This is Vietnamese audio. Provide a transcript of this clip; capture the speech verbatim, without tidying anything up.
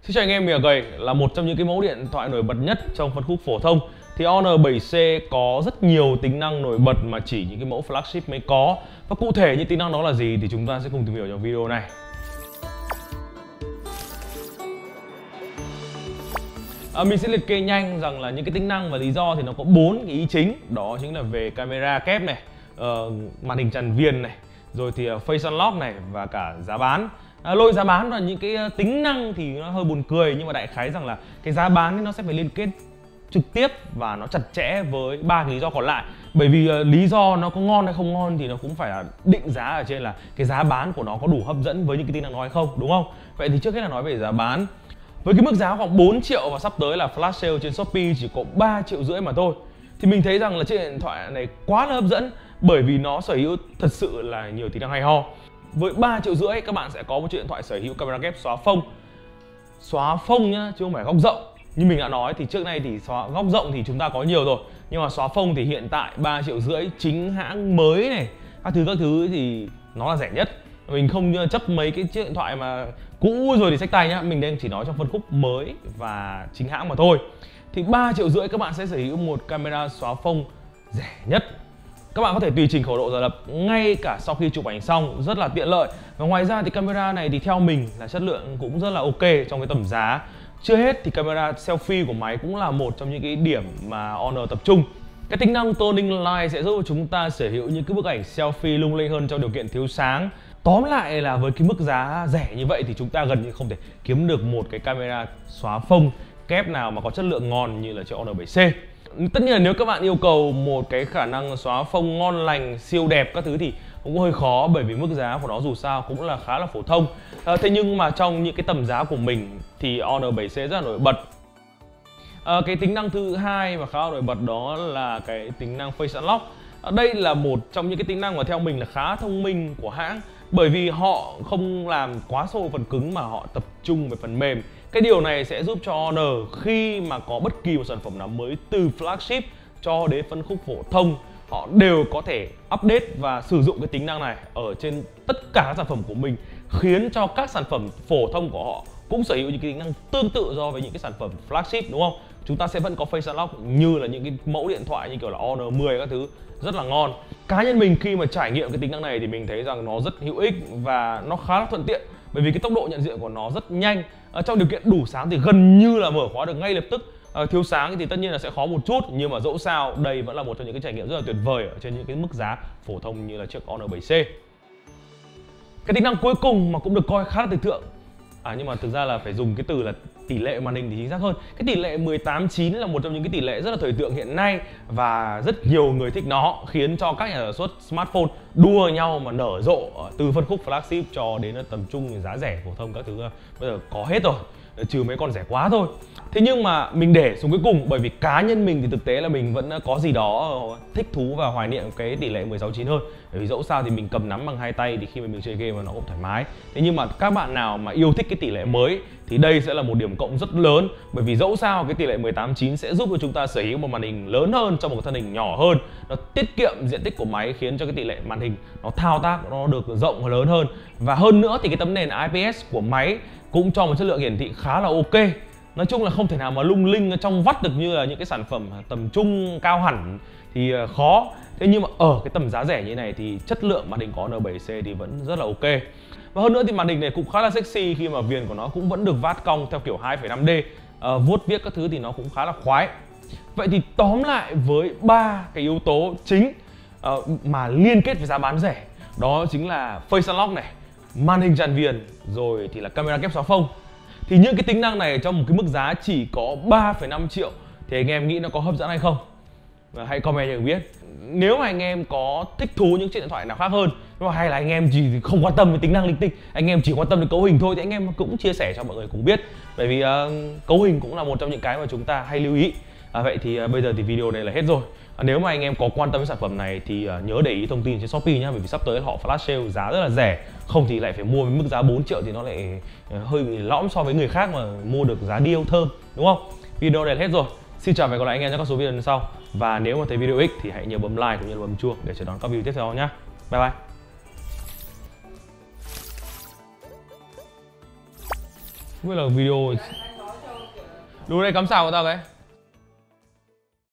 Xin chào anh em, mình là Gầy, là một trong những cái mẫu điện thoại nổi bật nhất trong phân khúc phổ thông. Thì Honor bảy C có rất nhiều tính năng nổi bật mà chỉ những cái mẫu flagship mới có. Và cụ thể những tính năng đó là gì thì chúng ta sẽ cùng tìm hiểu trong video này. À, mình sẽ liệt kê nhanh rằng là những cái tính năng và lý do thì nó có bốn cái ý chính. Đó chính là về camera kép này, uh, màn hình tràn viền này, rồi thì uh, face unlock này và cả giá bán. À, lôi giá bán và những cái uh, tính năng thì nó hơi buồn cười, nhưng mà đại khái rằng là cái giá bán thì nó sẽ phải liên kết trực tiếp và nó chặt chẽ với ba cái lý do còn lại. Bởi vì uh, lý do nó có ngon hay không ngon thì nó cũng phải là định giá ở trên là cái giá bán của nó có đủ hấp dẫn với những cái tính năng đó hay không, đúng không? Vậy thì trước hết là nói về giá bán. Với cái mức giá khoảng bốn triệu và sắp tới là flash sale trên Shopee chỉ có ba triệu rưỡi mà thôi, thì mình thấy rằng là chiếc điện thoại này quá là hấp dẫn, bởi vì nó sở hữu thật sự là nhiều tính năng hay ho. Với ba triệu rưỡi các bạn sẽ có một chiếc điện thoại sở hữu camera kép xóa phông. Xóa phông nhá, chứ không phải góc rộng. Như mình đã nói thì trước nay thì xóa góc rộng thì chúng ta có nhiều rồi, nhưng mà xóa phông thì hiện tại ba triệu rưỡi chính hãng mới này, các thứ các thứ thì nó là rẻ nhất. Mình không chấp mấy cái chiếc điện thoại mà cũ rồi thì xách tay nhá, mình đang chỉ nói trong phân khúc mới và chính hãng mà thôi. Thì ba triệu rưỡi các bạn sẽ sở hữu một camera xóa phông rẻ nhất. Các bạn có thể tùy chỉnh khẩu độ giả lập ngay cả sau khi chụp ảnh xong, rất là tiện lợi. Và ngoài ra thì camera này thì theo mình là chất lượng cũng rất là ok trong cái tầm giá. Chưa hết thì camera selfie của máy cũng là một trong những cái điểm mà Honor tập trung. Cái tính năng Toning Light sẽ giúp chúng ta sở hữu những cái bức ảnh selfie lung linh hơn trong điều kiện thiếu sáng. Tóm lại là với cái mức giá rẻ như vậy thì chúng ta gần như không thể kiếm được một cái camera xóa phông kép nào mà có chất lượng ngon như là chiếc Honor bảy C. Tất nhiên là nếu các bạn yêu cầu một cái khả năng xóa phông ngon lành, siêu đẹp các thứ thì cũng hơi khó, bởi vì mức giá của nó dù sao cũng là khá là phổ thông. À, thế nhưng mà trong những cái tầm giá của mình thì Honor bảy C rất là nổi bật. À, cái tính năng thứ hai mà khá là nổi bật đó là cái tính năng Face Unlock. À, đây là một trong những cái tính năng mà theo mình là khá thông minh của hãng, bởi vì họ không làm quá sâu phần cứng mà họ tập trung về phần mềm. Cái điều này sẽ giúp cho Honor khi mà có bất kỳ một sản phẩm nào mới từ flagship cho đến phân khúc phổ thông, họ đều có thể update và sử dụng cái tính năng này ở trên tất cả các sản phẩm của mình, khiến cho các sản phẩm phổ thông của họ cũng sở hữu những cái tính năng tương tự so với những cái sản phẩm flagship, đúng không? Chúng ta sẽ vẫn có Face Unlock như là những cái mẫu điện thoại như kiểu là Honor mười các thứ, rất là ngon. Cá nhân mình khi mà trải nghiệm cái tính năng này thì mình thấy rằng nó rất hữu ích và nó khá là thuận tiện, bởi vì cái tốc độ nhận diện của nó rất nhanh. Ở trong điều kiện đủ sáng thì gần như là mở khóa được ngay lập tức. À, thiếu sáng thì tất nhiên là sẽ khó một chút, nhưng mà dẫu sao đây vẫn là một trong những cái trải nghiệm rất là tuyệt vời ở trên những cái mức giá phổ thông như là chiếc Honor bảy C. Cái tính năng cuối cùng mà cũng được coi khá là thời thượng, à nhưng mà thực ra là phải dùng cái từ là tỷ lệ màn hình thì chính xác hơn. Cái tỷ lệ mười tám chín là một trong những cái tỷ lệ rất là thời thượng hiện nay và rất nhiều người thích nó, khiến cho các nhà sản xuất smartphone đua nhau mà nở rộ từ phân khúc flagship cho đến tầm trung, giá rẻ phổ thông các thứ bây giờ có hết rồi, trừ mấy con rẻ quá thôi. Thế nhưng mà mình để xuống cuối cùng bởi vì cá nhân mình thì thực tế là mình vẫn có gì đó thích thú và hoài niệm cái tỷ lệ mười sáu chín hơn. Bởi vì dẫu sao thì mình cầm nắm bằng hai tay thì khi mà mình chơi game mà nó cũng thoải mái. Thế nhưng mà các bạn nào mà yêu thích cái tỷ lệ mới thì đây sẽ là một điểm cộng rất lớn, bởi vì dẫu sao cái tỷ lệ mười tám chín sẽ giúp cho chúng ta sở hữu một màn hình lớn hơn trong một thân hình nhỏ hơn. Nó tiết kiệm diện tích của máy, khiến cho cái tỷ lệ màn hình nó thao tác nó được rộng lớn hơn. Và hơn nữa thì cái tấm nền I P S của máy cũng cho một chất lượng hiển thị khá là ok. Nói chung là không thể nào mà lung linh trong vắt được như là những cái sản phẩm tầm trung cao hẳn thì khó. Thế nhưng mà ở cái tầm giá rẻ như này thì chất lượng màn hình của Honor bảy C thì vẫn rất là ok. Và hơn nữa thì màn hình này cũng khá là sexy khi mà viền của nó cũng vẫn được vát cong theo kiểu hai phẩy năm D, à, vuốt viết các thứ thì nó cũng khá là khoái. Vậy thì tóm lại với ba cái yếu tố chính uh, mà liên kết với giá bán rẻ, đó chính là Face Unlock này, màn hình tràn viền, rồi thì là camera kép xóa phông. Thì những cái tính năng này trong một cái mức giá chỉ có ba phẩy năm triệu thì anh em nghĩ nó có hấp dẫn hay không? Và hãy comment cho mình biết. Nếu mà anh em có thích thú những chiếc điện thoại nào khác hơn, nhưng mà hay là anh em chỉ không quan tâm với tính năng linh tinh, anh em chỉ quan tâm đến cấu hình thôi, thì anh em cũng chia sẻ cho mọi người cùng biết. Bởi vì uh, cấu hình cũng là một trong những cái mà chúng ta hay lưu ý. À, vậy thì uh, bây giờ thì video này là hết rồi. À, nếu mà anh em có quan tâm với sản phẩm này thì uh, nhớ để ý thông tin trên Shopee nhá, bởi vì sắp tới họ flash sale giá rất là rẻ. Không thì lại phải mua với mức giá bốn triệu thì nó lại uh, hơi bị lõm so với người khác mà mua được giá deal thơm, đúng không? Video này là hết rồi. Xin chào và hẹn gặp lại anh em trong các số video lần sau. Và nếu mà thấy video ích thì hãy nhớ bấm like cũng như là bấm chuông để chờ đón các video tiếp theo nhé. Bye bye. Không biết là video. Đúng đây, cắm sạc của tao cái.